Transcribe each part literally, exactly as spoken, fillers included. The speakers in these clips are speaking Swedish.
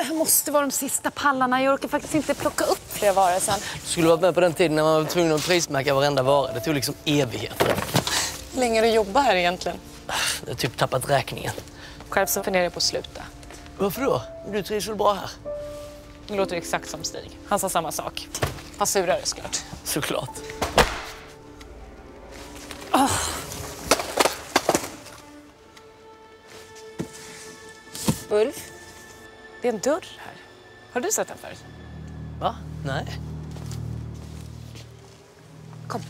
här måste vara de sista pallarna. Jag orkar faktiskt inte plocka upp fler varor sen. Du skulle varit med på den tiden när man var tvungen att prismärka varenda vara. Det tog liksom evigheter. Hur länge har du jobbat här egentligen? Jag har typ tappat räkningen. Själv så funderar jag på att sluta. Varför då? Du trivs väl bra här? Det låter exakt som Stig. Han sa samma sak. Fast surare såklart. Såklart. Oh. Ulf, det är en dörr här. Har du sett den förut? Va? Nej. Kom.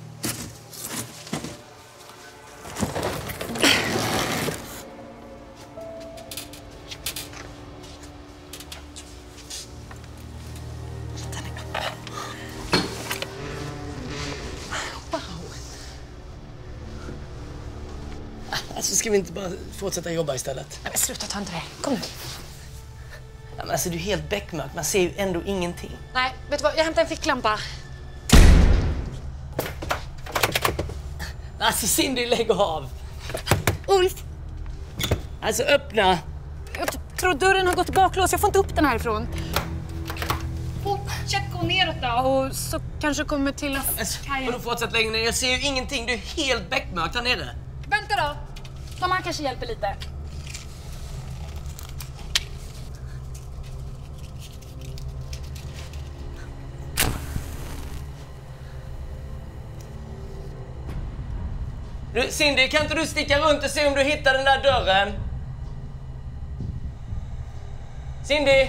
Den är öppen. Wow. Alltså ska vi inte bara fortsätta jobba istället? Nej, men sluta, ta inte det. Kom nu. Ja, men alltså du är helt bäckmörk. Man ser ju ändå ingenting. Nej, vet du vad? Jag hämtar en ficklampa. Alltså Cindy, lägg av. Ulf! Alltså öppna. Jag tror dörren har gått baklås. Jag får inte upp den härifrån. Fortsätt gå neråt då och så kanske kommer till oss Alltså, kajen. vadå fortsätt längre ner? Jag ser ju ingenting. Du är helt bäckmörk där nere. Vänta då. Mamma kanske hjälper lite. Du, Cindy, kan inte du sticka runt och se om du hittar den där dörren? Cindy!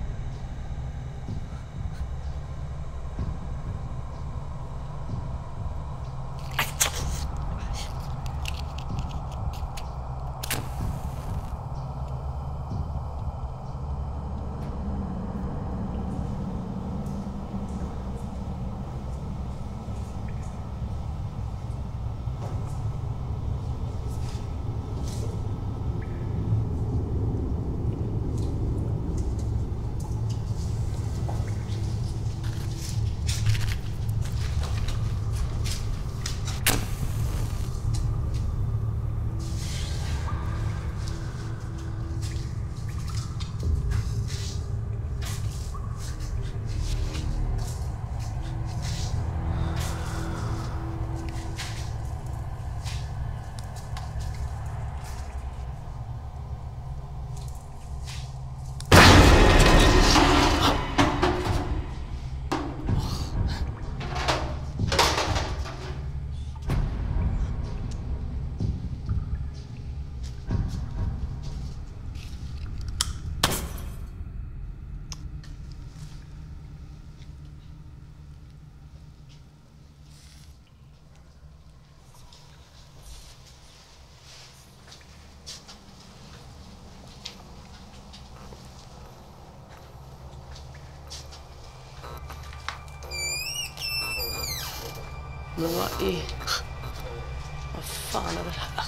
Men vad i... Vad fan är det här?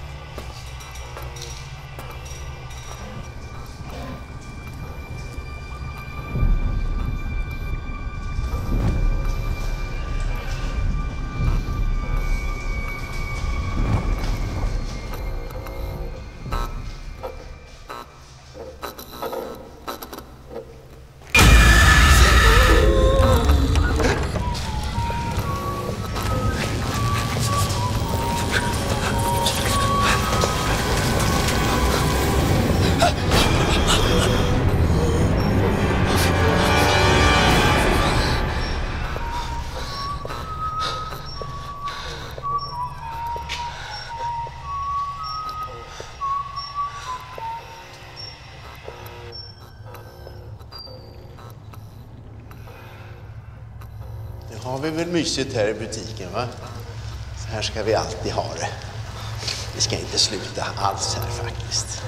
Nu har vi väl mysigt här i butiken, va? Så här ska vi alltid ha det. Vi ska inte sluta alls här faktiskt.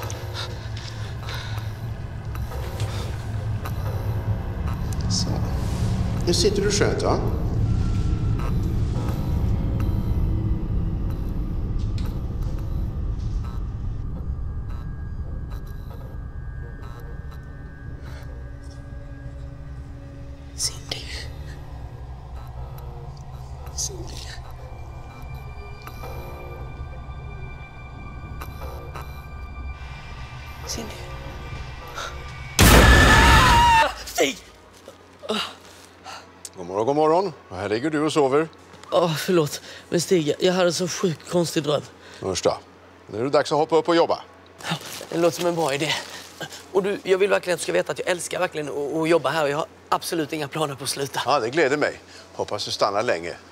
Så. Nu sitter du skönt, va? Cindy. Cindy. Cindy. God morgon, god morgon. Och här ligger du och sover. Åh, oh, förlåt. Men Stig, jag hade så sjukt konstig dröm. Hörs då. Nu är det dags att hoppa upp och jobba. Ja, det låter som en bra idé. Och du, jag vill verkligen att du ska veta att jag älskar verkligen att, att jobba här. Och jag har absolut inga planer på att sluta. Ja, det gläder mig. Hoppas du stannar länge.